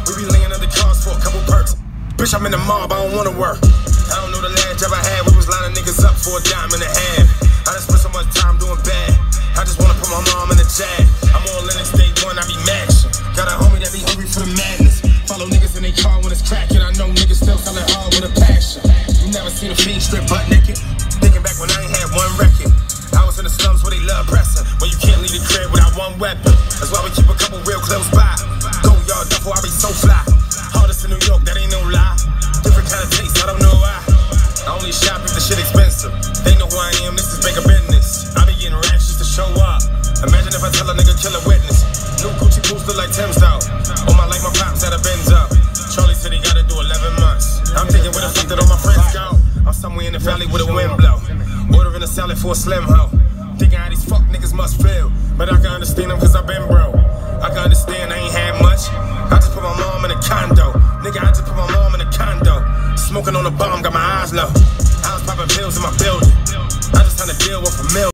We be laying under cars for a couple perks. Bitch, I'm in the mob, I don't wanna work. I don't know the last job I had, we was lining niggas up for $1.50. I done spent so much time doing bad. I just wanna put my mom in the jag. I'm on Linux day one, I be maxin'. Got a homie that be hungry for the madness. Follow niggas in they car when it's crackin'. I know niggas still sellin' hard with a passion. You never seen a fiend strip butt naked? Thinking back when I ain't had one record. I was in the slums where they love pressin', where you can't leave the crib without one weapon. That's why we keep a couple real close by. Go yard duffel, I be so fly. Hardest in New York, that ain't no lie. Different kind of taste, I don't know why. I only shop if the shit expensive. They know who I am, this is bigger business. I be getting racks just to show up. Imagine if I tell a nigga kill a witness. New Gucci boots look like Tim's though. On my life, my pops had a Benzo. Charlie said he gotta do 11 months. I'm thinking where the fuck did all my friends go? I'm somewhere in the valley with a wind blow. Ordering a salad for a slim hoe. Thinking how these fuck niggas must feel. But I can understand them cause I been broke. I can understand I ain't had much. I just put my mom in a condo. Nigga, I just put my mom in a condo. Smoking on a bomb, got my eyes low. I was popping pills in my building. I just trying to deal with a million.